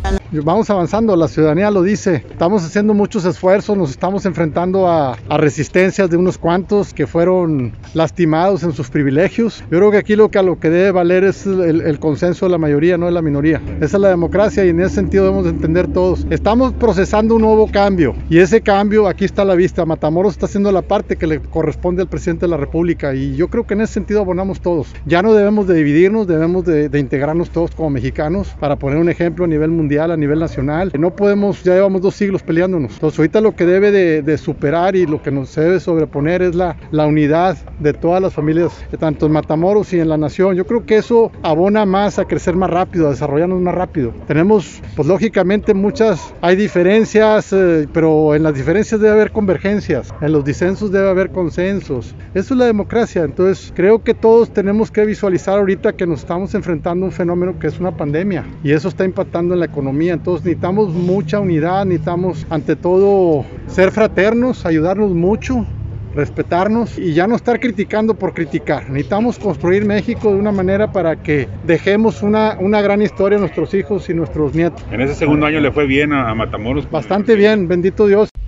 Vamos avanzando, la ciudadanía lo dice, estamos haciendo muchos esfuerzos, nos estamos enfrentando a resistencias de unos cuantos que fueron lastimados en sus privilegios. Yo creo que aquí lo que debe valer es el consenso de la mayoría, no de la minoría. Esa es la democracia y en ese sentido debemos entender todos. Estamos procesando un nuevo cambio y ese cambio aquí está a la vista. Matamoros está haciendo la parte que le corresponde al presidente de la República y yo creo que en ese sentido abonamos todos. Ya no debemos de dividirnos, debemos de integrarnos todos como mexicanos para poner un ejemplo a nivel mundial, a nivel nacional. No podemos, ya llevamos 2 siglos peleándonos. Entonces ahorita lo que debe de superar y lo que nos debe sobreponer es la unidad de todas las familias, tanto en Matamoros y en la nación. Yo creo que eso abona más a crecer más rápido, a desarrollarnos más rápido. Tenemos, pues lógicamente hay diferencias, pero en las diferencias debe haber convergencias, en los disensos debe haber consensos. Eso es la democracia. Entonces creo que todos tenemos que visualizar ahorita que nos estamos enfrentando a un fenómeno que es una pandemia y eso está impactando en la economía. Entonces necesitamos mucha unidad, necesitamos ante todo ser fraternos, ayudarnos mucho, respetarnos y ya no estar criticando por criticar. Necesitamos construir México de una manera para que dejemos una gran historia a nuestros hijos y nuestros nietos. En ese segundo año le fue bien a Matamoros. Bastante bien, bendito Dios.